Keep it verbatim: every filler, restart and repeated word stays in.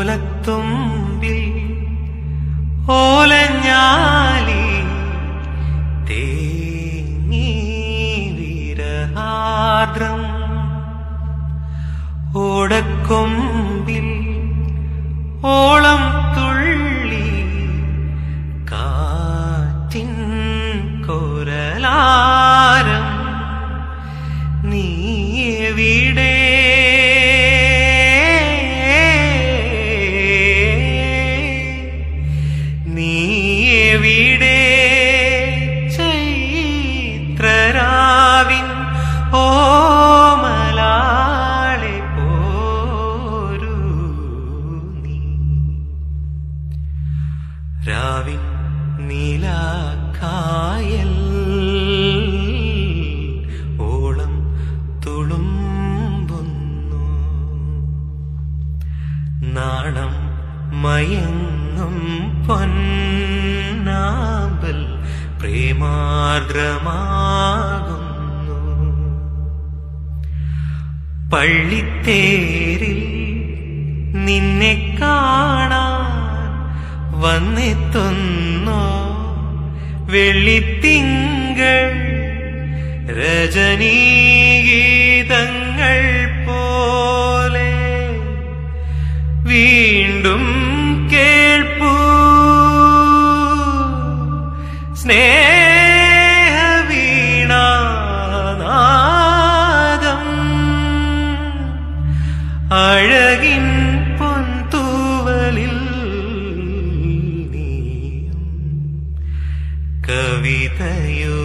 ഓലത്തുമ്പിൽ ഓലഞ്ഞാലി തേങ്ങി വിരഹാർദ്രം ഓടക്കൊമ്പിൽ ഓളം തുള്ളി കാറ്റിൻ കോരലാരം നീ എവിടെ നീ എവിടെ ചൈത്രരാവിൻ ഓമലാളെ പോരൂ നീ രാവിൻ നീലാക്കായൽ ഓളം തുളുമ്പുന്നു നാണം മയങ്ങും പൊന്നാമ്പൽ പ്രേമാർദ്രമാകുന്നു പള്ളിത്തേരിൽ നിന്നെ കാണാൻ വന്നെത്തുന്നോ വെള്ളിത്തിങ്കൾ രജനീഗീതങ്ങൾ പോലെ വീണ്ടും കേൾപ്പൂ സ്നേഹവീണാനാദം അഴകിൻ പൊൻതൂവലിൽ നീയും കവിതയോ